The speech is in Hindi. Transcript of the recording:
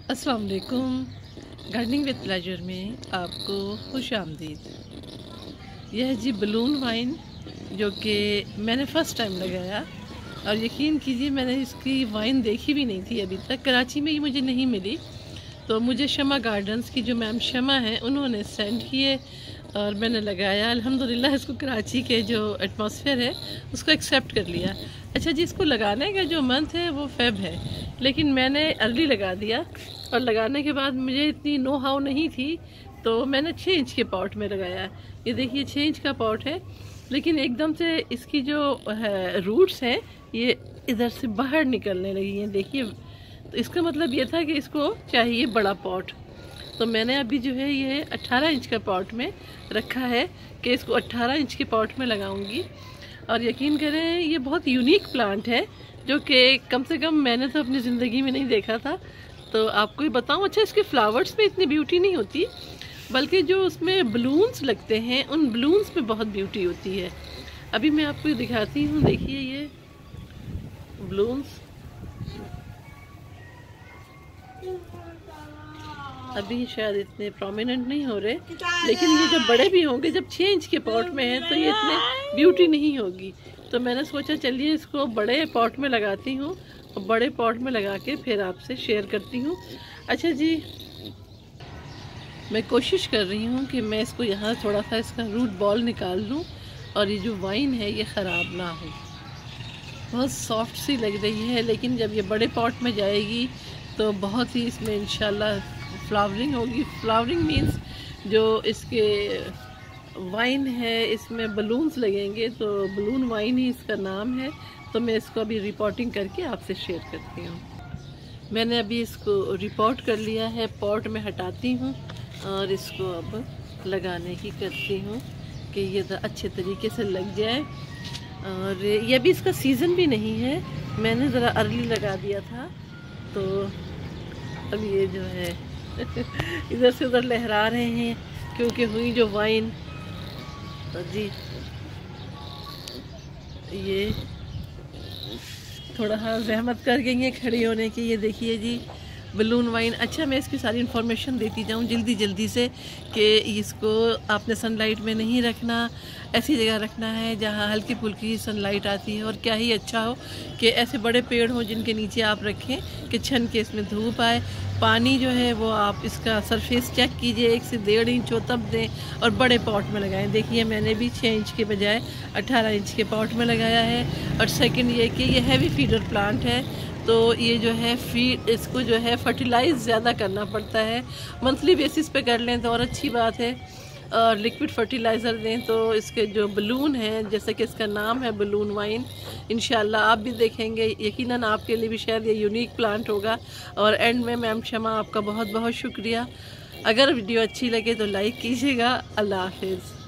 अस्सलाम वालेकुम। गार्डनिंग विद प्लेजर में आपको खुश आमदीद। यह जी बलून वाइन जो कि मैंने फ़र्स्ट टाइम लगाया, और यकीन कीजिए मैंने इसकी वाइन देखी भी नहीं थी अभी तक। कराची में ही मुझे नहीं मिली, तो मुझे शमा गार्डन्स की जो मैम शमा हैं उन्होंने सेंड किए और मैंने लगाया। अल्हम्दुलिल्लाह इसको कराची के जो एटमॉस्फेयर है उसको एक्सेप्ट कर लिया। अच्छा जी, इसको लगाने का जो मंथ है वो फेब है, लेकिन मैंने अर्ली लगा दिया और लगाने के बाद मुझे इतनी नो हाउ नहीं थी, तो मैंने 6 इंच के पॉट में लगाया। ये देखिए 6 इंच का पॉट है, लेकिन एकदम से इसकी जो है रूट्स हैं ये इधर से बाहर निकलने लगी हैं। देखिए, तो इसका मतलब ये था कि इसको चाहिए बड़ा पॉट। तो मैंने अभी जो है ये 18 इंच का पॉट में रखा है कि इसको 18 इंच के पॉट में लगाऊंगी। और यकीन करें ये बहुत यूनिक प्लांट है जो कि कम से कम मैंने तो अपनी ज़िंदगी में नहीं देखा था। तो आपको ही बताऊं, अच्छा इसके फ्लावर्स में इतनी ब्यूटी नहीं होती, बल्कि जो उसमें बलून्स लगते हैं उन बलून्स में बहुत ब्यूटी होती है। अभी मैं आपको दिखाती हूँ, देखिए ये बलून्स अभी शायद इतने प्रोमिनेंट नहीं हो रहे, लेकिन ये जब बड़े भी होंगे, जब 6 इंच के पॉट में है तो ये इतने ब्यूटी नहीं होगी। तो मैंने सोचा चलिए इसको बड़े पॉट में लगाती हूँ और बड़े पॉट में लगा के फिर आपसे शेयर करती हूँ। अच्छा जी, मैं कोशिश कर रही हूँ कि मैं इसको यहाँ थोड़ा सा इसका रूट बॉल निकाल लूँ और ये जो वाइन है ये ख़राब ना हो। बहुत सॉफ्ट सी लग रही है, लेकिन जब ये बड़े पॉट में जाएगी तो बहुत ही इसमें इंशाल्लाह फ्लावरिंग होगी। फ्लावरिंग मीन्स जो इसके वाइन है इसमें बलून्स लगेंगे, तो बलून वाइन ही इसका नाम है। तो मैं इसको अभी रिपोर्टिंग करके आपसे शेयर करती हूँ। मैंने अभी इसको रिपोर्ट कर लिया है, पॉट में हटाती हूँ और इसको अब लगाने की करती हूँ कि ये अच्छे तरीके से लग जाए। और ये भी इसका सीज़न भी नहीं है, मैंने ज़रा अर्ली लगा दिया था, तो अब ये जो है इधर से उधर लहरा रहे हैं क्योंकि हुई जो वाइन। तो जी ये थोड़ा सा जहमत कर गई है खड़ी होने की। ये देखिए जी बलून वाइन। अच्छा, मैं इसकी सारी इन्फॉर्मेशन देती जाऊँ जल्दी से कि इसको आपने सनलाइट में नहीं रखना, ऐसी जगह रखना है जहाँ हल्की फुल्की सनलाइट आती है। और क्या ही अच्छा हो कि ऐसे बड़े पेड़ हों जिनके नीचे आप रखें कि छन के इसमें धूप आए। पानी जो है वो आप इसका सरफेस चेक कीजिए, 1 से 1.5 इंच हो तब दें और बड़े पॉट में लगाएं। देखिए मैंने भी 6 इंच के बजाय 18 इंच के पॉट में लगाया है। और सेकंड ये कि ये हैवी फीडर प्लांट है, तो ये जो है फीड इसको जो है फर्टिलाइज़ ज़्यादा करना पड़ता है। मंथली बेसिस पे कर लें तो और अच्छी बात है, और लिक्विड फर्टिलाइज़र दें तो इसके जो बलून हैं, जैसे कि इसका नाम है बलून वाइन, इंशाल्लाह आप भी देखेंगे, यकीनन आपके लिए भी शायद ये यूनिक प्लांट होगा। और एंड में मैम शमा आपका बहुत बहुत शुक्रिया। अगर वीडियो अच्छी लगे तो लाइक कीजिएगा। अल्लाह हाफिज़।